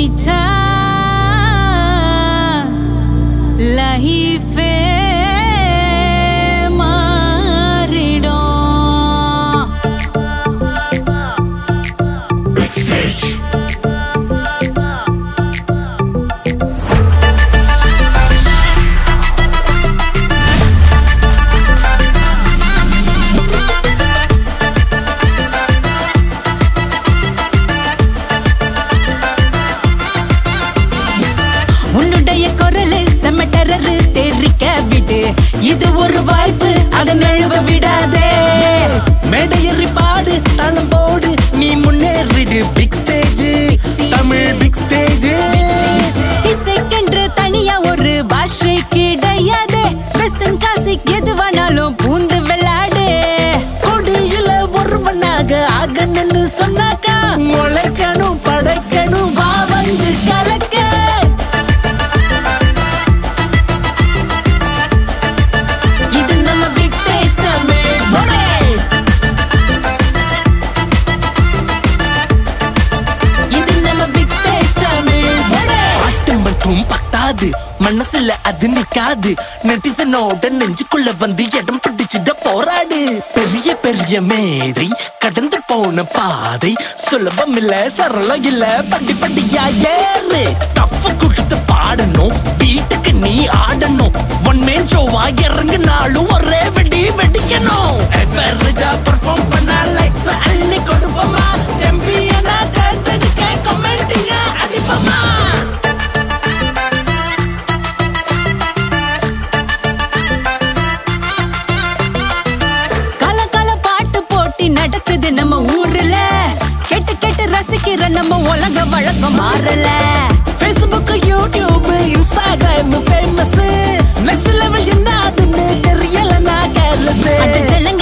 நினைச்சா லைஃபே மாறிடும். இது ஒரு வாய்ப்பு, அதை நழுவ விடாதே. மேடையறி பாடு, தாளம் போடு, நீ முன்னேறிடு. Big stage, Tamil big stage. இசைக்கென்று தனியா ஒரு பாஷை கிடையாது. வெஸ்டர்ன் கிளாசிக் எதுவானாலும் பூந்து விளையாடு. கொடியில ஒருவனாக ஆகணும்னு சொன்னாக்கா முளைக்கணும், படைக்கணும், வா வந்து கலக்க. மனசுல அது நிக்காது. நெட்டிசனோட நெஞ்சுக்குள்ள வந்து இடம் பிடிச்சிட போராடு. பெரிய பெரிய மேதை கடந்து போன பாதை சுலபம் இல்ல, சரளம் இல்ல, பட்டி பட்டியா ஏறு. டஃப் கொடுத்து பாடணும், வீட்டுக்கு நீ ஆடணும். ஒன் மேன் ஷோவா இறங்குனாலும் ஒரே வெடி வெடிக்கணும். எவரேஜா பெர்ஃபார்ம் பண்ணா லைக்ஸ் அள்ளி கொடுப்போமா. சாம்பியனா தேர்ந்தெடுக்க கமெண்டிங்க அடிப்போமா. நடக்குது நம்ம ஊர்ல, கேட்டு கேட்டு ரசிக்கிற நம்ம உலக வழக்கம் மாறல. Facebook, YouTube, Instagram famous. Next level என்ன அதுன்னு தெரியல நான் கேர்லஸ்.